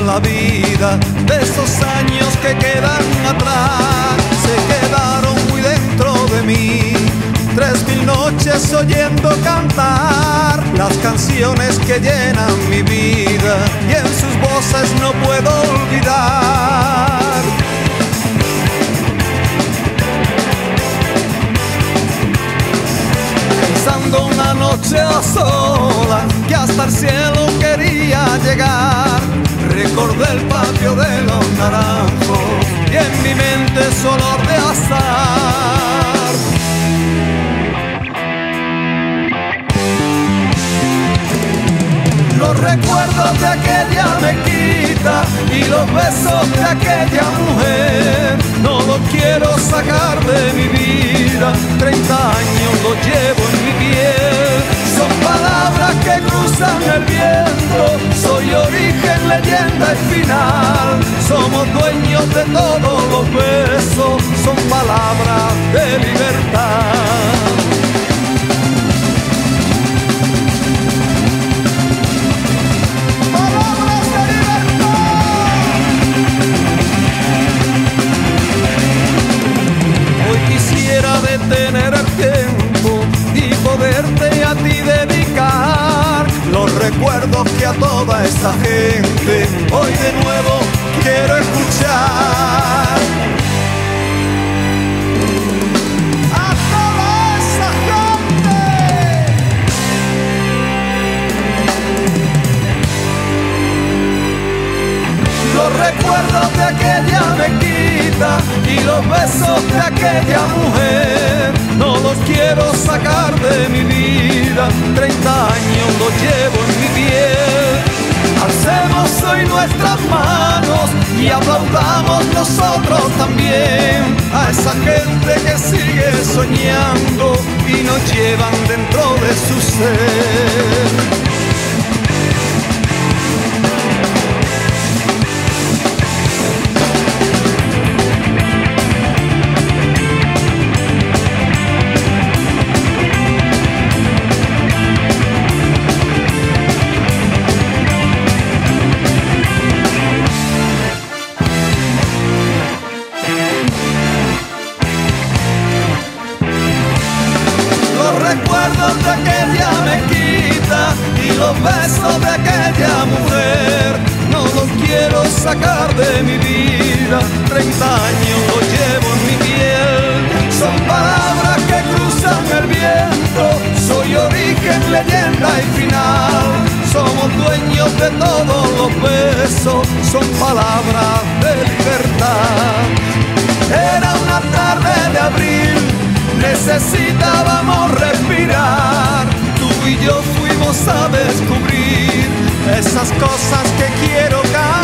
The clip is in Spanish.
la vida, de esos años que quedan atrás, se quedaron muy dentro de mí. 3000 noches oyendo cantar las canciones que llenan mi vida, y en sus voces no puedo olvidar. Pensando una noche a solas que hasta el cielo quería llegar, recordé el patio de los naranjos y en mi mente su olor de azahar. Los recuerdos de aquella mezquita y los besos de aquella mujer no los quiero sacar de mi vida. 30 años los llevo en mi piel, son palabras que cruzan el viento. Soy origen, leyenda y final, somos dueños de todos los besos, son palabras de libertad. Detener el tiempo y poderte a ti dedicar los recuerdos que a toda esa gente hoy de nuevo quiero escuchar. A toda esa gente. Los recuerdos de aquella mezquita y los besos de aquella mujer no los quiero sacar de mi vida. 30 años los llevo en mi piel. Alcemos hoy nuestras manos y aplaudamos nosotros también a esa gente que sigue soñando y nos llevan dentro de su ser. Recuerdos de aquella mezquita y los besos de aquella mujer no los quiero sacar de mi vida. 30 años los llevo en mi piel, son palabras que cruzan el viento. Soy origen, leyenda y final, somos dueños de todos los besos, son palabras de libertad. Era una tarde de abril, necesitábamos respirar, tú y yo fuimos a descubrir esas cosas que quiero cantar.